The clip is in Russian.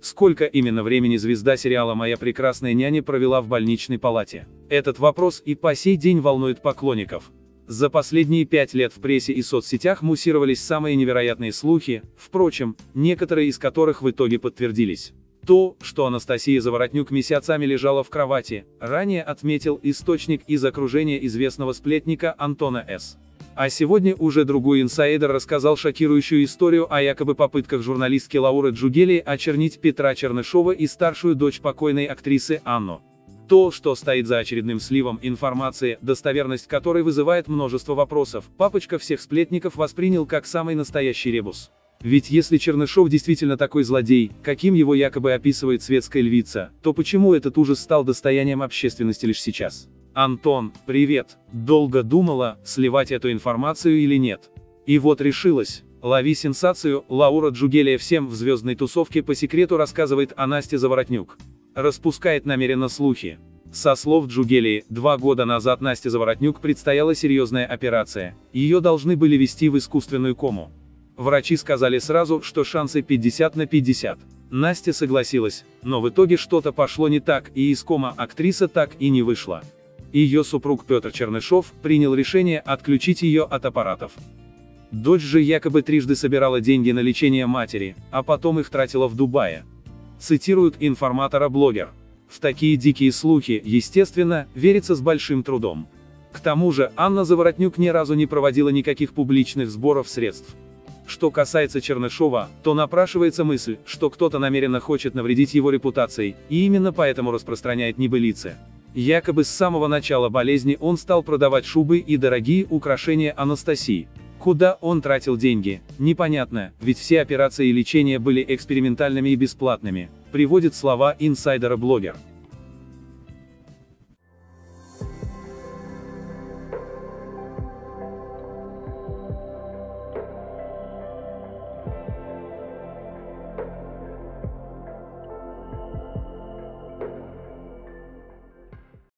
Сколько именно времени звезда сериала «Моя прекрасная няня» провела в больничной палате? Этот вопрос и по сей день волнует поклонников. За последние 5 лет в прессе и соцсетях муссировались самые невероятные слухи, впрочем, некоторые из которых в итоге подтвердились. То, что Анастасия Заворотнюк месяцами лежала в кровати, ранее отметил источник из окружения известного сплетника Антона С. А сегодня уже другой инсайдер рассказал шокирующую историю о якобы попытках журналистки Лауры Джугелии очернить Петра Чернышова и старшую дочь покойной актрисы Анну. То, что стоит за очередным сливом информации, достоверность которой вызывает множество вопросов, папочка всех сплетников воспринял как самый настоящий ребус. Ведь если Чернышов действительно такой злодей, каким его якобы описывает светская львица, то почему этот ужас стал достоянием общественности лишь сейчас? Антон, привет! Долго думала, сливать эту информацию или нет. И вот решилась. Лови сенсацию, Лаура Джугелия всем в звездной тусовке по секрету рассказывает о Насте Заворотнюк. Распускает намеренно слухи. Со слов Джугелии, 2 года назад Насте Заворотнюк предстояла серьезная операция. Ее должны были ввести в искусственную кому. Врачи сказали сразу, что шансы 50 на 50. Настя согласилась, но в итоге что-то пошло не так, и из комы актриса так и не вышла. Ее супруг Петр Чернышов принял решение отключить ее от аппаратов. Дочь же якобы трижды собирала деньги на лечение матери, а потом их тратила в Дубае. Цитирует информатора-блогер. В такие дикие слухи, естественно, верится с большим трудом. К тому же, Анна Заворотнюк ни разу не проводила никаких публичных сборов средств. Что касается Чернышова, то напрашивается мысль, что кто-то намеренно хочет навредить его репутации, и именно поэтому распространяет небылицы. Якобы с самого начала болезни он стал продавать шубы и дорогие украшения Анастасии. Куда он тратил деньги, непонятно, ведь все операции и лечения были экспериментальными и бесплатными, приводит слова инсайдера-блогер.